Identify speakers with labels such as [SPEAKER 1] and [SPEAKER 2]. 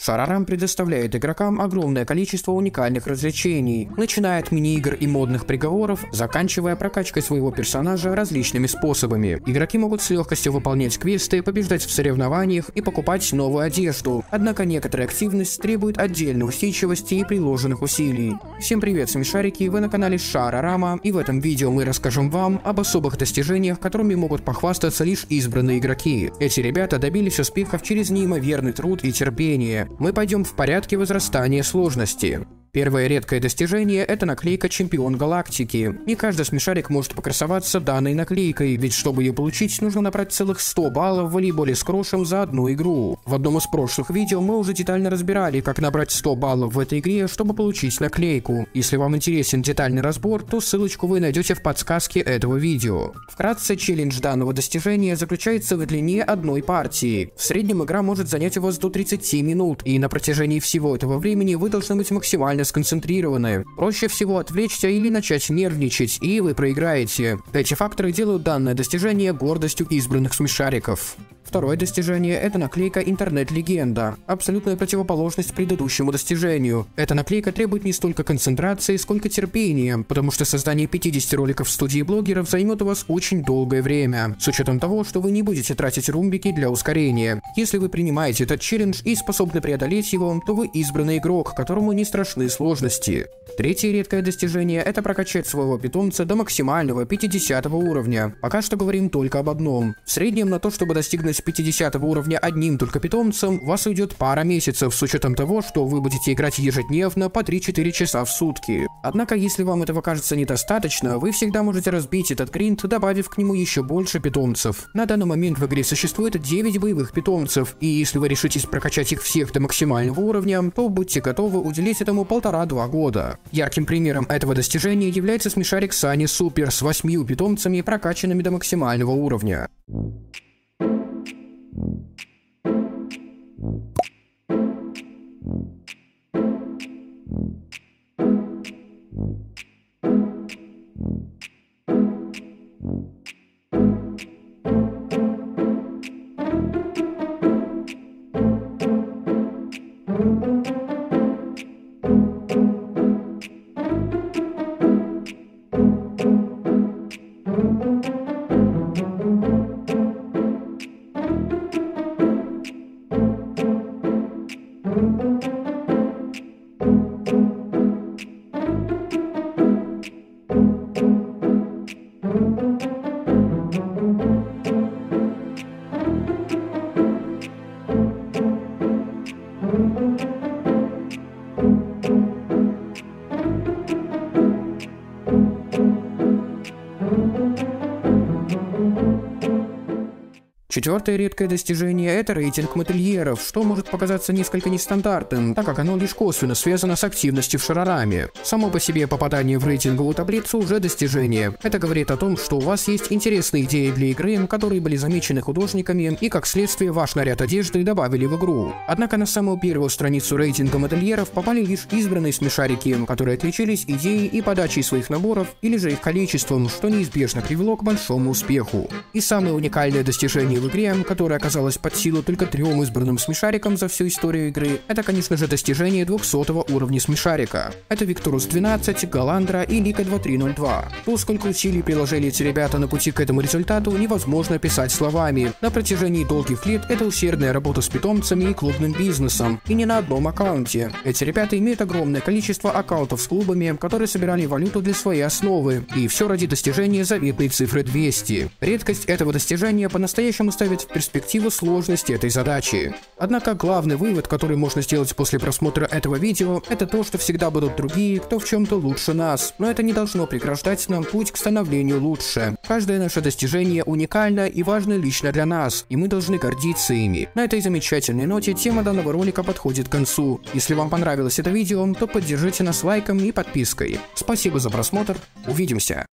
[SPEAKER 1] Шарарам предоставляет игрокам огромное количество уникальных развлечений, начиная от мини-игр и модных приговоров, заканчивая прокачкой своего персонажа различными способами. Игроки могут с легкостью выполнять квесты, побеждать в соревнованиях и покупать новую одежду, однако некоторая активность требует отдельной усидчивости и приложенных усилий. Всем привет, смешарики, вы на канале Шарарама, и в этом видео мы расскажем вам об особых достижениях, которыми могут похвастаться лишь избранные игроки. Эти ребята добились успехов через неимоверный труд и терпение. Мы пойдем в порядке возрастания сложности. Первое редкое достижение – это наклейка «Чемпион Галактики». Не каждый смешарик может покрасоваться данной наклейкой, ведь чтобы ее получить, нужно набрать целых 100 баллов в волейболе с крошем за одну игру. В одном из прошлых видео мы уже детально разбирали, как набрать 100 баллов в этой игре, чтобы получить наклейку. Если вам интересен детальный разбор, то ссылочку вы найдете в подсказке этого видео. Вкратце, челлендж данного достижения заключается в длине одной партии. В среднем игра может занять у вас до 30 минут, и на протяжении всего этого времени вы должны быть максимально сконцентрированы. Проще всего отвлечься или начать нервничать, и вы проиграете. Эти факторы делают данное достижение гордостью избранных смешариков. Второе достижение – это наклейка «Интернет-легенда», абсолютная противоположность предыдущему достижению. Эта наклейка требует не столько концентрации, сколько терпения, потому что создание 50 роликов в студии блогеров займет у вас очень долгое время, с учетом того, что вы не будете тратить румбики для ускорения. Если вы принимаете этот челлендж и способны преодолеть его, то вы избранный игрок, которому не страшны сложности. Третье редкое достижение – это прокачать своего питомца до максимального 50 уровня. Пока что говорим только об одном. В среднем на то, чтобы достигнуть 50 уровня одним только питомцем, у вас уйдет пара месяцев, с учетом того, что вы будете играть ежедневно по 3-4 часа в сутки. Однако, если вам этого кажется недостаточно, вы всегда можете разбить этот гринд, добавив к нему еще больше питомцев. На данный момент в игре существует 9 боевых питомцев, и если вы решитесь прокачать их всех до максимального уровня, то будьте готовы уделить этому 1,5-2 года. Ярким примером этого достижения является смешарик Sunny Super с 8 питомцами, прокачанными до максимального уровня. Четвертое редкое достижение – это рейтинг модельеров, что может показаться несколько нестандартным, так как оно лишь косвенно связано с активностью в Шарараме. Само по себе попадание в рейтинговую таблицу уже достижение. Это говорит о том, что у вас есть интересные идеи для игры, которые были замечены художниками, и как следствие ваш наряд одежды добавили в игру. Однако на самую первую страницу рейтинга модельеров попали лишь избранные смешарики, которые отличились идеей и подачей своих наборов, или же их количеством, что неизбежно привело к большому успеху. И самое уникальное достижение в игре, которая оказалась под силу только 3 избранным смешарикам за всю историю игры, это, конечно же, достижение 200 уровня смешарика. Это Викторус 12, Галандра и Лика 2302. То, сколько усилий приложили эти ребята на пути к этому результату, невозможно описать словами. На протяжении долгих лет это усердная работа с питомцами и клубным бизнесом, и не на одном аккаунте. Эти ребята имеют огромное количество аккаунтов с клубами, которые собирали валюту для своей основы, и все ради достижения заветной цифры 200. Редкость этого достижения по-настоящему ставит в перспективу сложности этой задачи. Однако главный вывод, который можно сделать после просмотра этого видео, это то, что всегда будут другие, кто в чем-то лучше нас, но это не должно преграждать нам путь к становлению лучше. Каждое наше достижение уникально и важно лично для нас, и мы должны гордиться ими. На этой замечательной ноте тема данного ролика подходит к концу. Если вам понравилось это видео, то поддержите нас лайком и подпиской. Спасибо за просмотр, увидимся!